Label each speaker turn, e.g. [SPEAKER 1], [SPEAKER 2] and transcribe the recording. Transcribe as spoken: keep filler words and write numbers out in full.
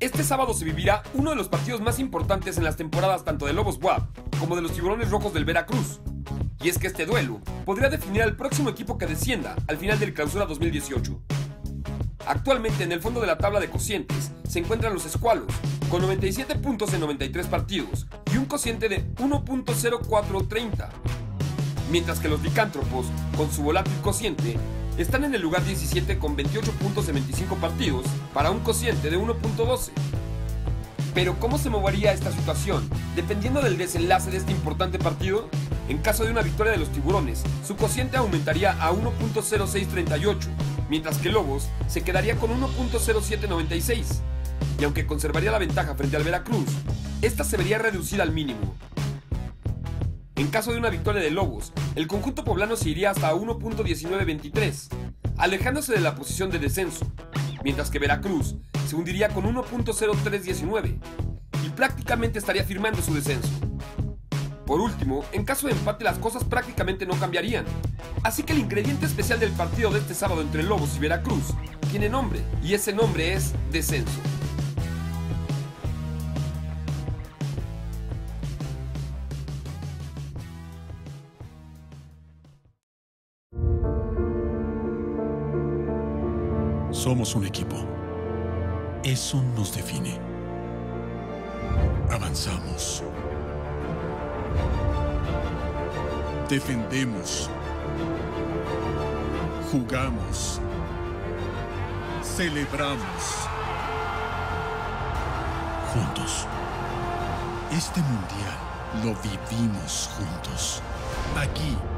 [SPEAKER 1] Este sábado se vivirá uno de los partidos más importantes en las temporadas tanto de Lobos B U A P como de los Tiburones Rojos del Veracruz. Y es que este duelo podría definir al próximo equipo que descienda al final del Clausura dos mil dieciocho. Actualmente en el fondo de la tabla de cocientes se encuentran los Escualos, con noventa y siete puntos en noventa y tres partidos y un cociente de uno punto cero cuatro treinta. Mientras que los Licántropos, con su volátil cociente, están en el lugar diecisiete con veintiocho puntos en veinticinco partidos para un cociente de uno punto doce. Pero ¿cómo se movería esta situación dependiendo del desenlace de este importante partido? En caso de una victoria de los Tiburones, su cociente aumentaría a uno punto cero seis treinta y ocho, mientras que Lobos se quedaría con uno punto cero siete noventa y seis. Y aunque conservaría la ventaja frente al Veracruz, esta se vería reducida al mínimo. En caso de una victoria de Lobos, el conjunto poblano se iría hasta uno punto diecinueve veintitrés, alejándose de la posición de descenso, mientras que Veracruz se hundiría con uno punto cero tres diecinueve y prácticamente estaría firmando su descenso. Por último, en caso de empate las cosas prácticamente no cambiarían, así que el ingrediente especial del partido de este sábado entre Lobos y Veracruz tiene nombre, y ese nombre es descenso.
[SPEAKER 2] Somos un equipo. Eso nos define. Avanzamos. Defendemos. Jugamos. Celebramos. Juntos. Este mundial lo vivimos juntos. Aquí